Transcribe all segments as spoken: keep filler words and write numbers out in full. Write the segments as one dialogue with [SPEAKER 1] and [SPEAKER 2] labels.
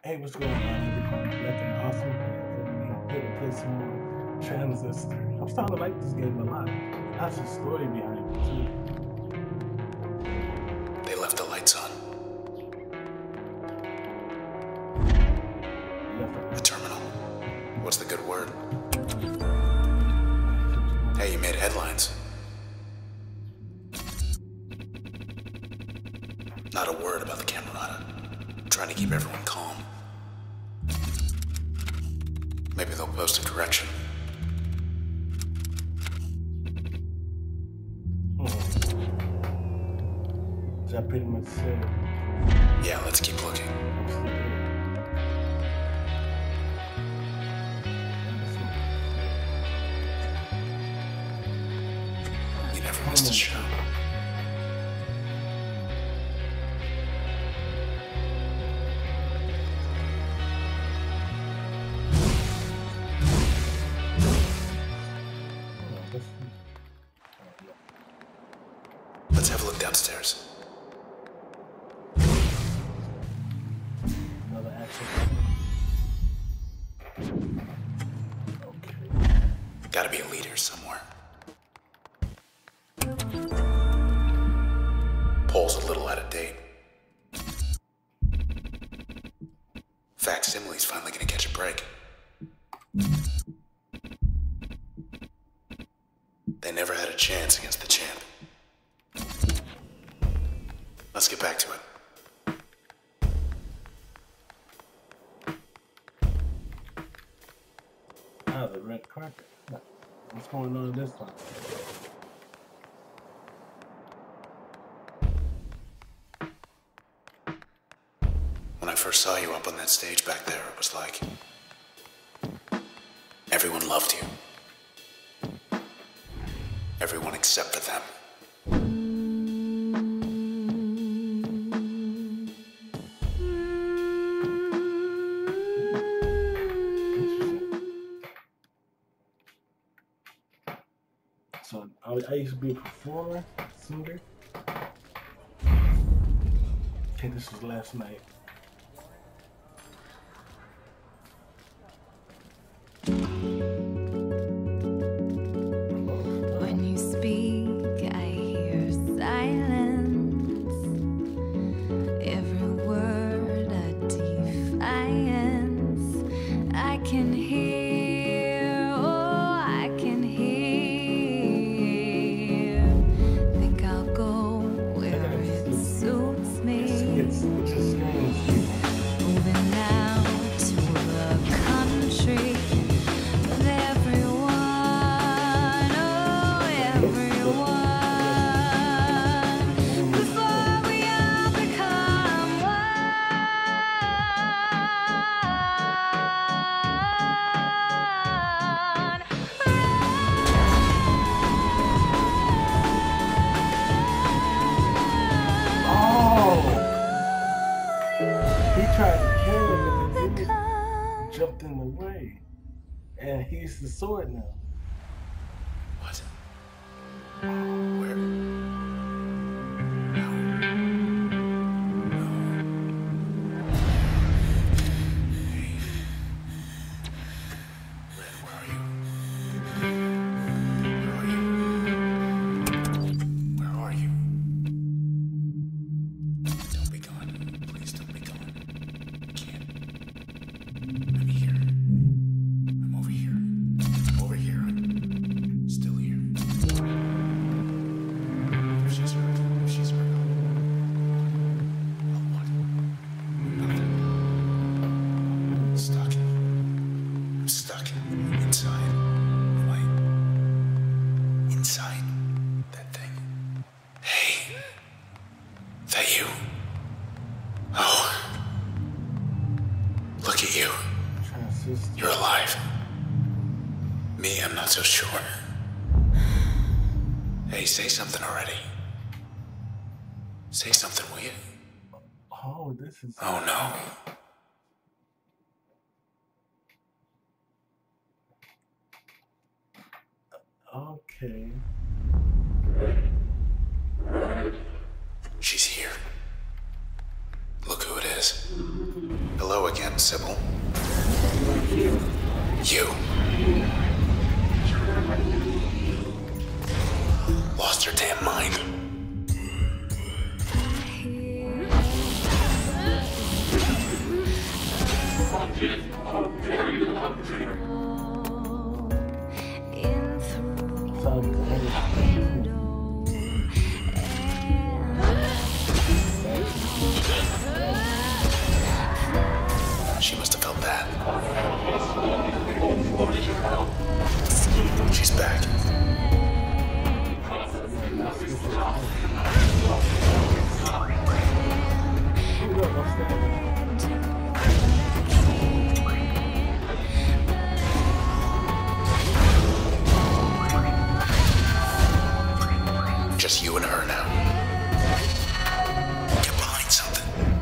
[SPEAKER 1] Hey, what's going on, everybody? Black and awesome. And here to play some more Transistor. I'm starting to like this game a lot. That's a story behind it, too.
[SPEAKER 2] They left the lights on. The terminal. What's the good word? Hey, you made headlines. Not a word about the Camerata. I'm trying to keep everyone calm. Maybe they'll post a correction.
[SPEAKER 1] Mm-hmm. Is that pretty much it?
[SPEAKER 2] Yeah, let's keep looking. You never missed a show. Let's have a look downstairs.
[SPEAKER 1] Another action. Okay.
[SPEAKER 2] Gotta be a leader somewhere. Pole's a little out of date. Facsimile's finally gonna catch a break. They never had a chance against the champ. Let's get back to it.
[SPEAKER 1] Ah, the red carpet. What's going on this time?
[SPEAKER 2] When I first saw you up on that stage back there, it was like everyone loved you. Everyone except for them.
[SPEAKER 1] So I, I used to be a performer, singer. I think this was last night.
[SPEAKER 3] When you speak, I hear silence. Every word a defiance. I can hear, oh, I can hear. Think I'll go where it suits me.
[SPEAKER 1] It's, it's just strange.
[SPEAKER 3] Moving now to the country. With everyone, oh, everyone. Before we all become one.
[SPEAKER 1] Oh! He tried to kill him, but the dude jumped in the way. And he's the sword now.
[SPEAKER 2] What? Where? No. No. Hey. Red, where are you? Where are you? Where are you? Don't be gone. Please don't be gone. I can't. I'm here. I'm over here. I'm over here. I'm still here. If she's hurt, if she's hurt, I'll, I'll what? Nothing. I'm stuck. I'm stuck inside. Am I inside that thing? Hey. That you? Oh. Look at you.
[SPEAKER 1] Transistor.
[SPEAKER 2] You're alive. Me, I'm not so sure. Hey, say something already. Say something, will you?
[SPEAKER 1] Oh, this is.
[SPEAKER 2] Oh no.
[SPEAKER 1] Okay.
[SPEAKER 2] She's here. Look who it is. hello again, Sybil. You. Lost her damn mind. She must have felt that. She's back. Just you and her now. Get behind something.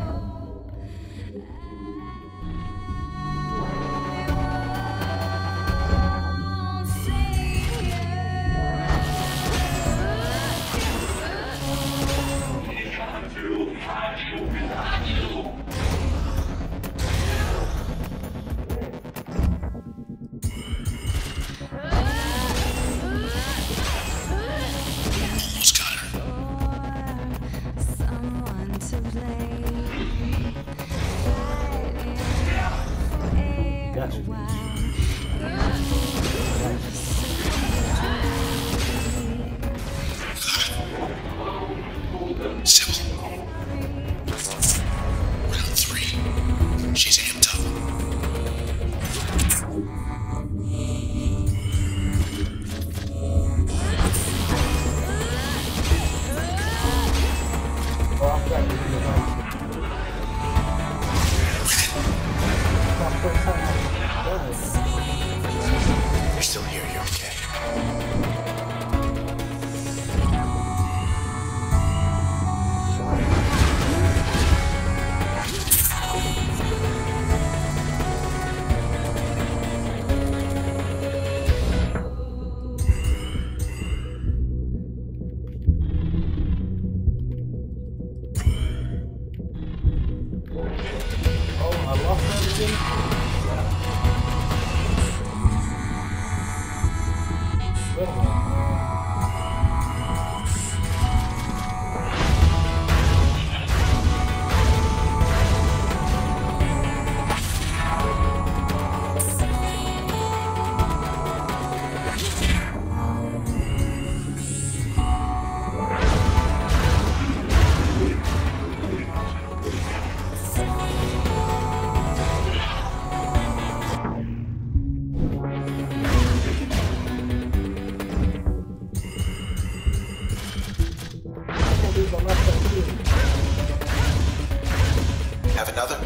[SPEAKER 2] You're still here, you're okay.
[SPEAKER 1] Oh, I lost everything.
[SPEAKER 2] Have another?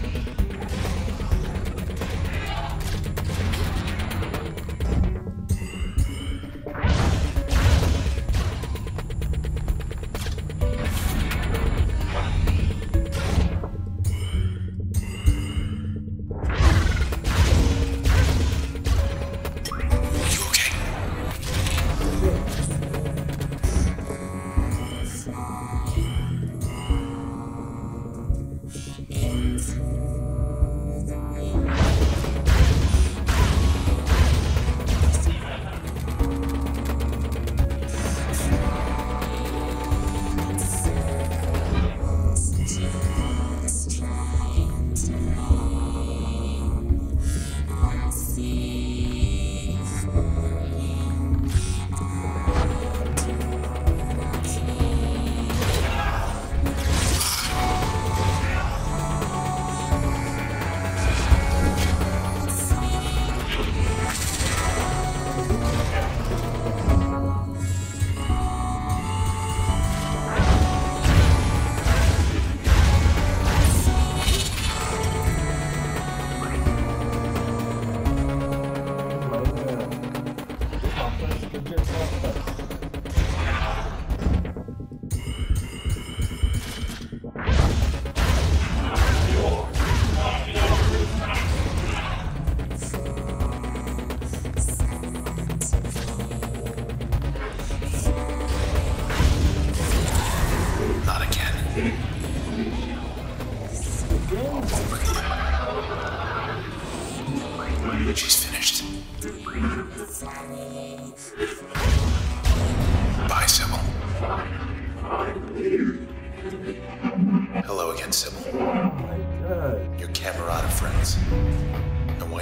[SPEAKER 2] You okay?
[SPEAKER 3] It's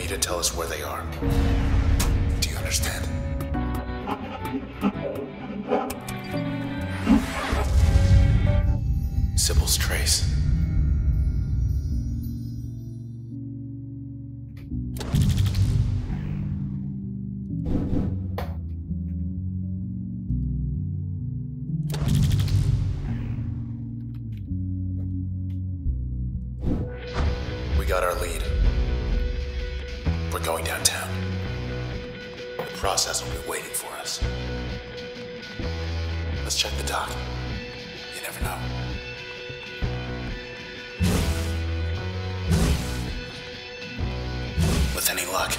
[SPEAKER 2] you to tell us where they are. Do you understand? Sybil's trace. We got our lead. We're going downtown. The process will be waiting for us. Let's check the dock. You never know. With any luck.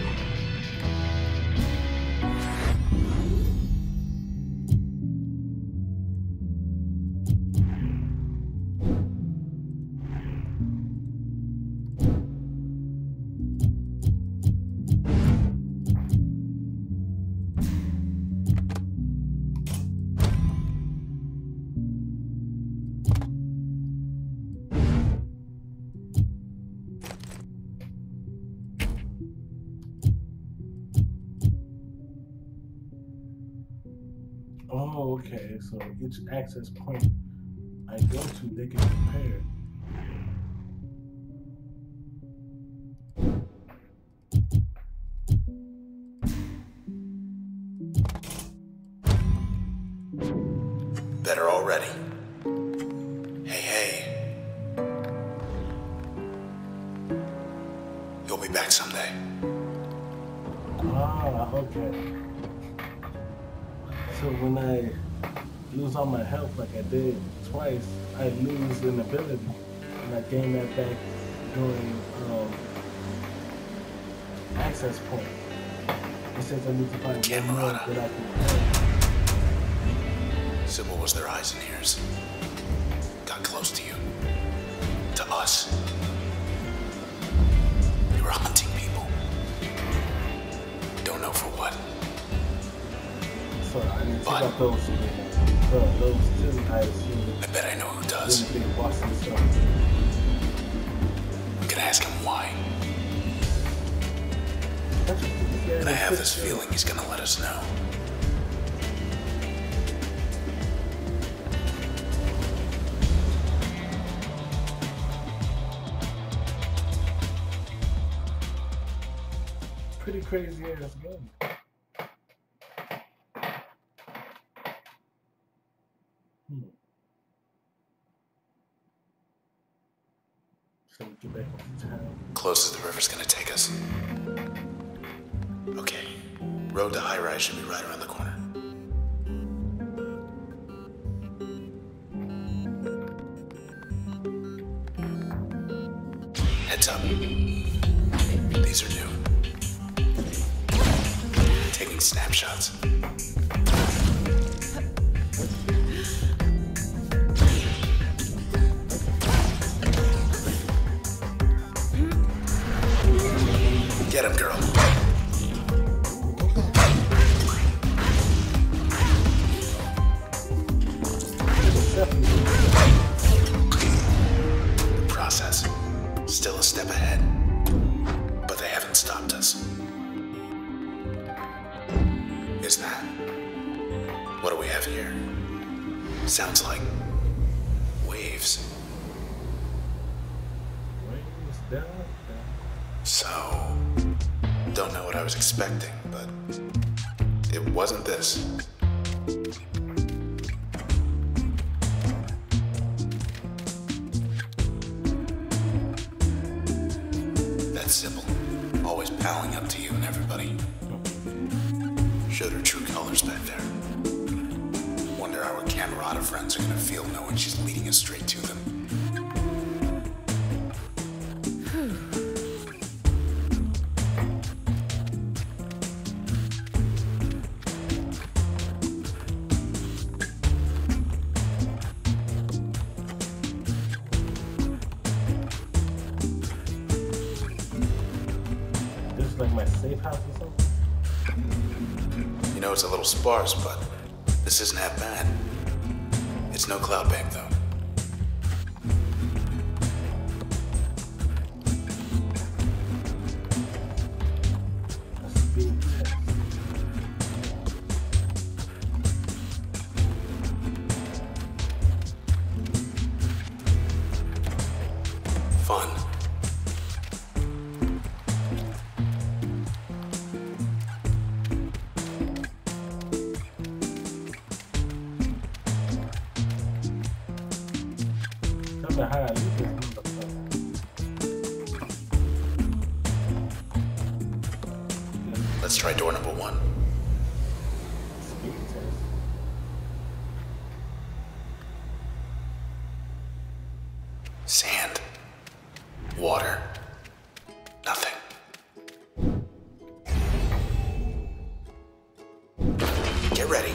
[SPEAKER 1] Oh, okay. So each access point I go to, they get prepared.
[SPEAKER 2] Better already. Hey, hey. You'll be back someday.
[SPEAKER 1] Ah, okay. So when I lose all my health like I did twice, I lose an ability, and I gain that back during um, access point. It says I need to find one more that I can play.
[SPEAKER 2] Sybil was their eyes and ears. Got close to you. To us. You were hunting people. Don't know for what.
[SPEAKER 1] So I need to
[SPEAKER 2] But-
[SPEAKER 1] check out those two. Uh, those two, I assume.
[SPEAKER 2] I bet I know who does.
[SPEAKER 1] Really big Boston stuff.
[SPEAKER 2] We can ask him why.
[SPEAKER 1] Yeah,
[SPEAKER 2] And I have this
[SPEAKER 1] picture.
[SPEAKER 2] feeling he's gonna let us know.
[SPEAKER 1] Pretty crazy ass game. Hmm. So we get back to town.
[SPEAKER 2] Close as the river's gonna take us. Okay. Road to high rise should be right around the corner. Heads up. These are new. Taking snapshots. Get him, girl. The process. Still a step ahead. But they haven't stopped us. Is that? What do we have here? Sounds like waves.
[SPEAKER 1] Waves down, down.
[SPEAKER 2] So, don't know what I was expecting, but it wasn't this. That's Sybil, always palling up to you and everybody. Showed her true colors back there. Wonder how her Camerata friends are gonna feel knowing she's leading us straight to them.
[SPEAKER 1] This is like my safe house or something?
[SPEAKER 2] You know, it's a little sparse, but this isn't half bad. It's no cloud bank, though. fun.
[SPEAKER 1] Tell me how I leave this in the
[SPEAKER 2] Let's try door number one.
[SPEAKER 1] speed test.
[SPEAKER 2] Sand. Water. Nothing. Get ready.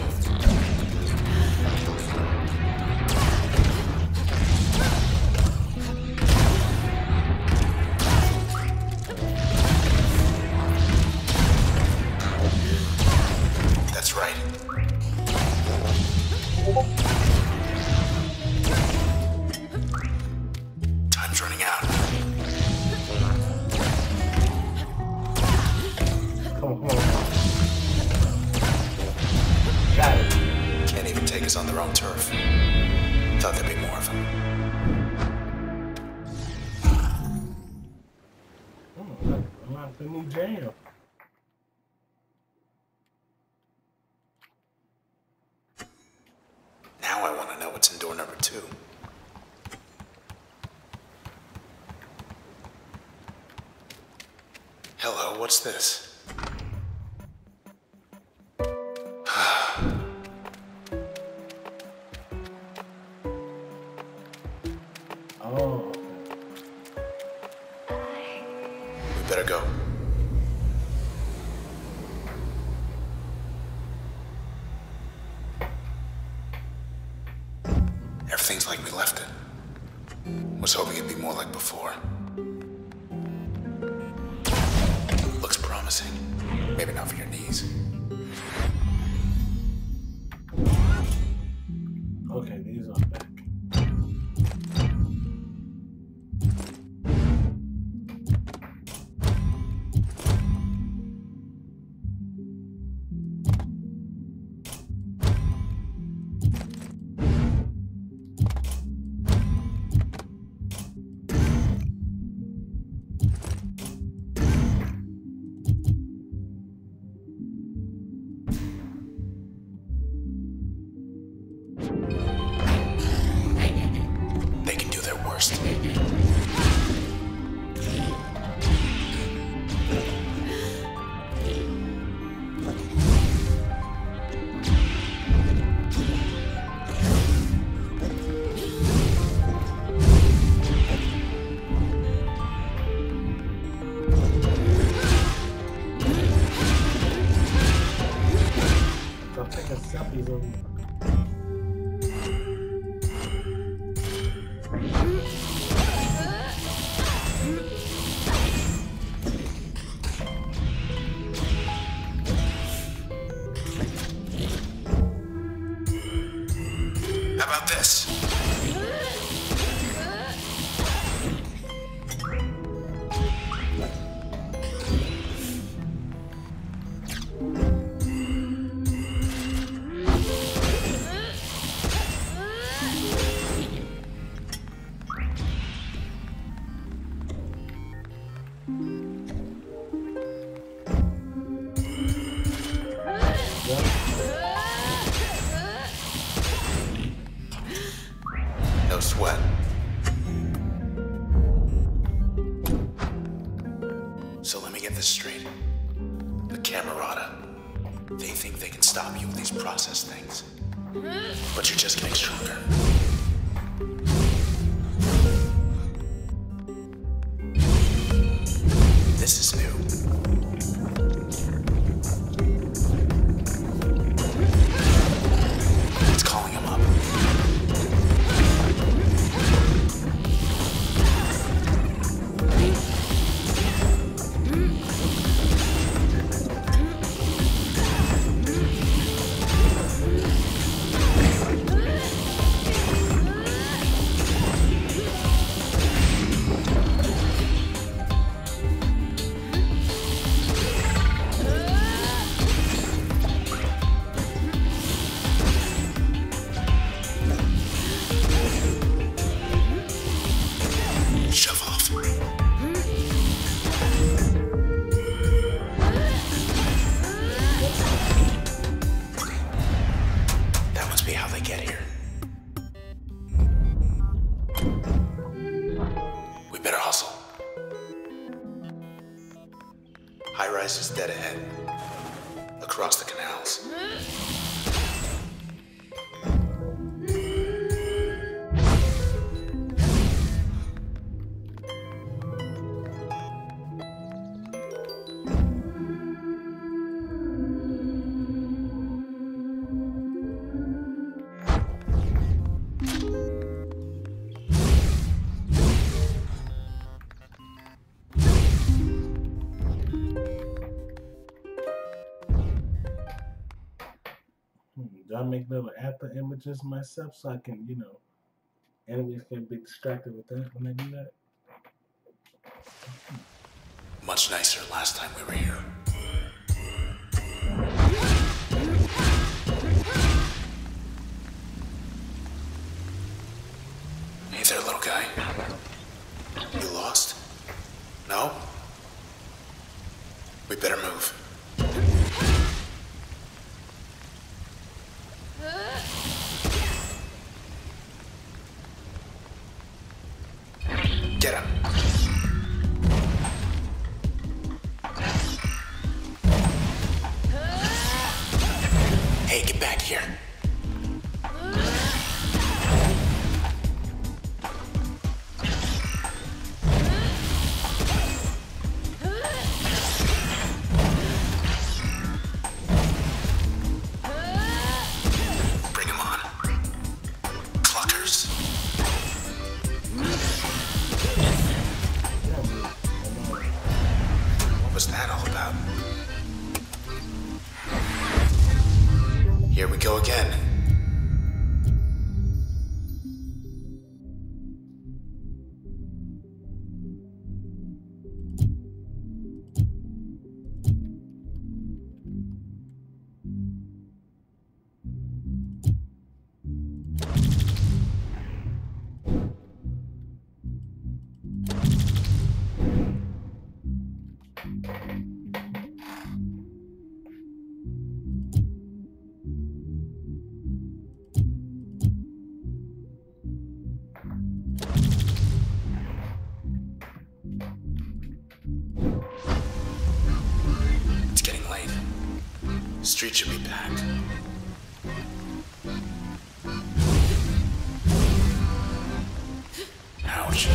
[SPEAKER 2] That's right. Time's running out.
[SPEAKER 1] Come on, come on. Got it.
[SPEAKER 2] Can't even take us on their own turf. Thought there'd be more of them.
[SPEAKER 1] Oh, unlock the new jam.
[SPEAKER 2] Now I want to know what's in door number two. Hello, what's this?
[SPEAKER 1] Oh,
[SPEAKER 2] We better go. Everything's like we left it. Was hoping it'd be more like before. Looks promising. Maybe not for your knees.
[SPEAKER 1] okay, these are back.
[SPEAKER 2] They can do their worst.
[SPEAKER 1] So I'm taking selfies of them.
[SPEAKER 2] How about this? No sweat. So let me get this straight. The Camerata. They think they can stop you with these process things. But you're just getting stronger. This is new. It's calling him up. We better hustle. High rise is dead ahead. Across the canals.
[SPEAKER 1] I make little after images myself so I can, you know, enemies can be distracted with that when they do that.
[SPEAKER 2] Much nicer last time we were here. Hey there, little guy. You lost? No? We better move. Get him. Hey, get back here. Bring him on. Cluckers. What was that all about? Here we go again. It's getting late. The street should be packed. Ouch.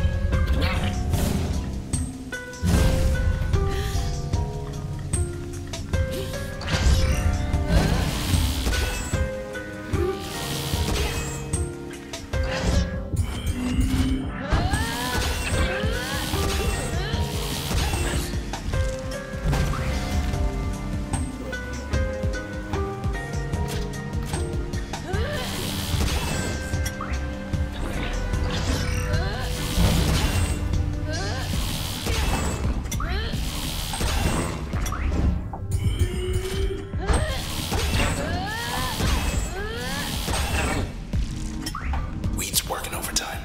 [SPEAKER 2] Weed's working overtime.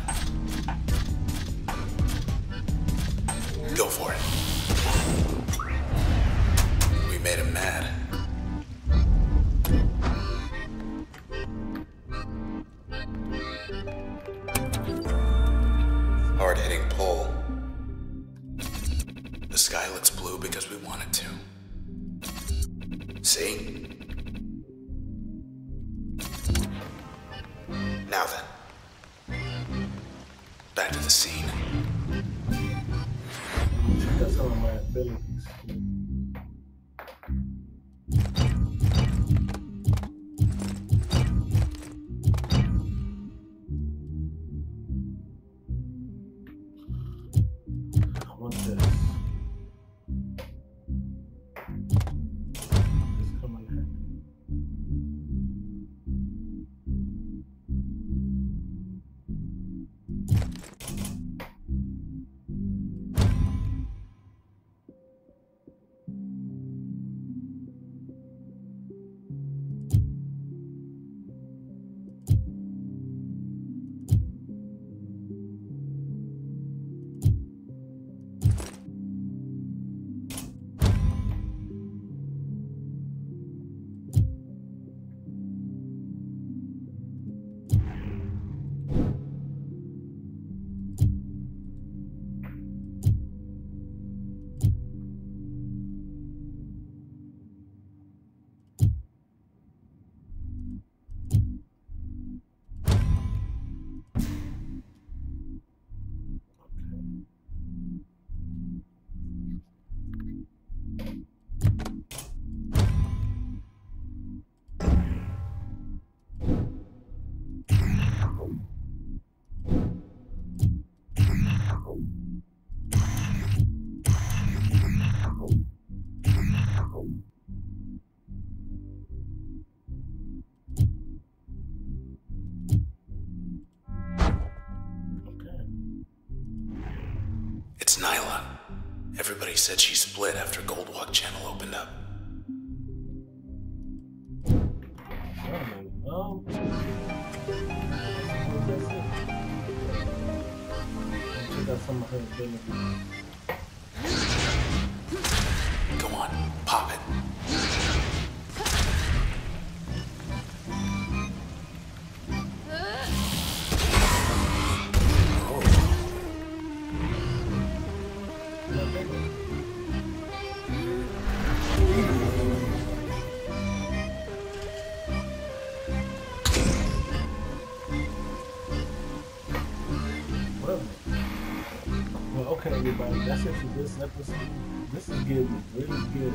[SPEAKER 2] Go for it. We made him mad. Hard-hitting pull. The sky looks blue because we want it to. See? Now then. Back to the scene.
[SPEAKER 1] That's some of my abilities. I want this. Just come in here.
[SPEAKER 2] It's Nyla. Everybody said she split after Goldwalk Channel opened up.
[SPEAKER 1] Oh, check out some of her abilities.
[SPEAKER 2] Go on, pop it.
[SPEAKER 1] Well, okay, everybody, that's it for this episode. This is getting really good.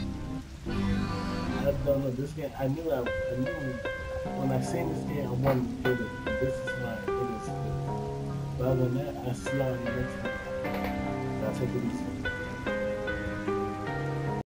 [SPEAKER 1] I don't know, this game, I knew I, I knew when I seen this game, I wanted to get it. This is why it is good. But other than that, I'll see y'all in the next one. Y'all take it easy.